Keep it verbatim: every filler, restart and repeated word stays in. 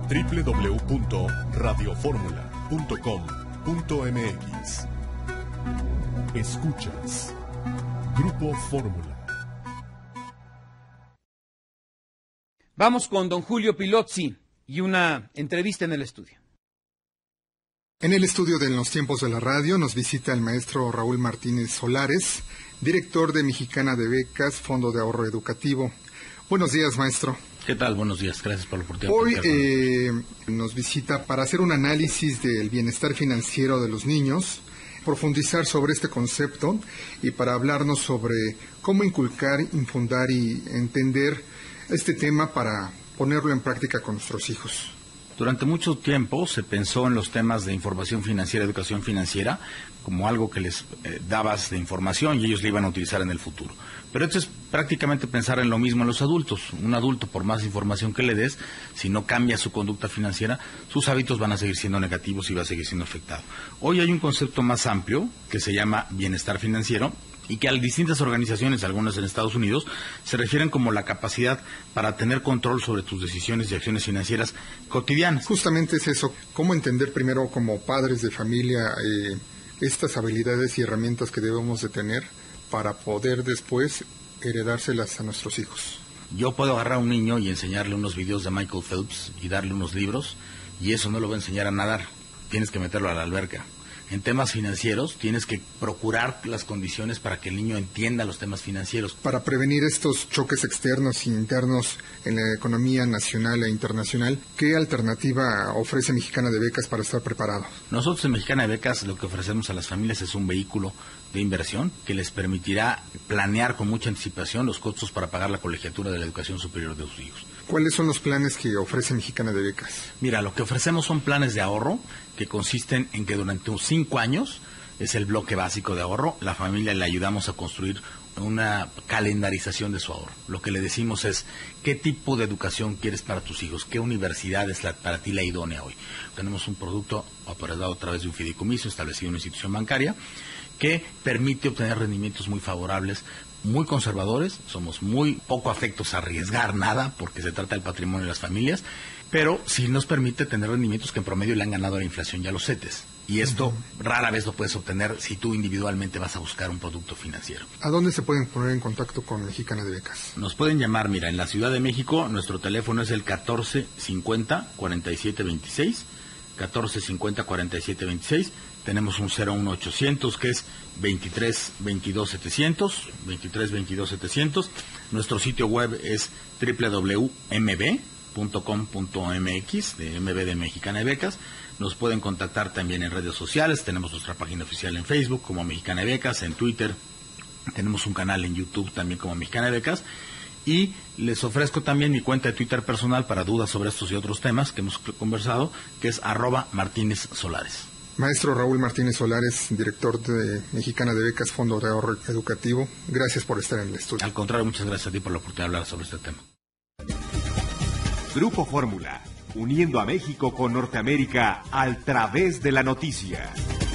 doble u doble u doble u punto radio fórmula punto com punto m x. Escuchas Grupo Fórmula. Vamos con don Julio Pilozzi y una entrevista en el estudio. En el estudio de En los Tiempos de la Radio nos visita el maestro Raúl Martínez Solares, director de Mexicana de Becas, Fondo de Ahorro Educativo. Buenos días, maestro. ¿Qué tal? Buenos días. Gracias por la oportunidad. Hoy eh, nos visita para hacer un análisis del bienestar financiero de los niños, profundizar sobre este concepto y para hablarnos sobre cómo inculcar, infundar y entender este tema para ponerlo en práctica con nuestros hijos. Durante mucho tiempo se pensó en los temas de información financiera, educación financiera, como algo que les eh, dabas de información y ellos le iban a utilizar en el futuro. Pero esto es prácticamente pensar en lo mismo en los adultos. Un adulto, por más información que le des, si no cambia su conducta financiera, sus hábitos van a seguir siendo negativos y va a seguir siendo afectado. Hoy hay un concepto más amplio que se llama bienestar financiero, y que a distintas organizaciones, algunas en Estados Unidos, se refieren como la capacidad para tener control sobre tus decisiones y acciones financieras cotidianas. Justamente es eso, cómo entender primero como padres de familia eh, estas habilidades y herramientas que debemos de tener para poder después heredárselas a nuestros hijos. Yo puedo agarrar a un niño y enseñarle unos videos de Michael Phelps y darle unos libros, y eso no lo va a enseñar a nadar, tienes que meterlo a la alberca. En temas financieros tienes que procurar las condiciones para que el niño entienda los temas financieros. Para prevenir estos choques externos e internos en la economía nacional e internacional, ¿qué alternativa ofrece Mexicana de Becas para estar preparado? Nosotros en Mexicana de Becas lo que ofrecemos a las familias es un vehículo de inversión que les permitirá planear con mucha anticipación los costos para pagar la colegiatura de la educación superior de sus hijos. ¿Cuáles son los planes que ofrece Mexicana de Becas? Mira, lo que ofrecemos son planes de ahorro que consisten en que durante unos cinco años, es el bloque básico de ahorro, la familia le ayudamos a construir una calendarización de su ahorro. Lo que le decimos es, ¿qué tipo de educación quieres para tus hijos? ¿Qué universidad es la, para ti la idónea hoy? Tenemos un producto operado a través de un fideicomiso establecido en una institución bancaria que permite obtener rendimientos muy favorables, muy conservadores, somos muy poco afectos a arriesgar nada porque se trata del patrimonio de las familias, pero sí nos permite tener rendimientos que en promedio le han ganado a la inflación y a los CETES. Y esto uh-huh. rara vez lo puedes obtener si tú individualmente vas a buscar un producto financiero. ¿A dónde se pueden poner en contacto con Mexicana de Becas? Nos pueden llamar, mira, en la Ciudad de México, nuestro teléfono es el catorce cincuenta cuarenta y siete veintiséis, catorce cincuenta cuarenta y siete veintiséis. Tenemos un cero uno ochocientos que es veintitrés veintidós setecientos, veintitrés veintidós setecientos. Nuestro sitio web es doble u doble u doble u punto m b punto com punto m x, de M B de Mexicana de Becas. Nos pueden contactar también en redes sociales. Tenemos nuestra página oficial en Facebook como Mexicana de Becas, en Twitter. Tenemos un canal en YouTube también como Mexicana de Becas. Y les ofrezco también mi cuenta de Twitter personal para dudas sobre estos y otros temas que hemos conversado, que es arroba Martínez Solares. Maestro Raúl Martínez Solares, director de Mexicana de Becas, Fondo de Ahorro Educativo, gracias por estar en el estudio. Al contrario, muchas gracias a ti por la oportunidad de hablar sobre este tema. Grupo Fórmula, uniendo a México con Norteamérica a través de la noticia.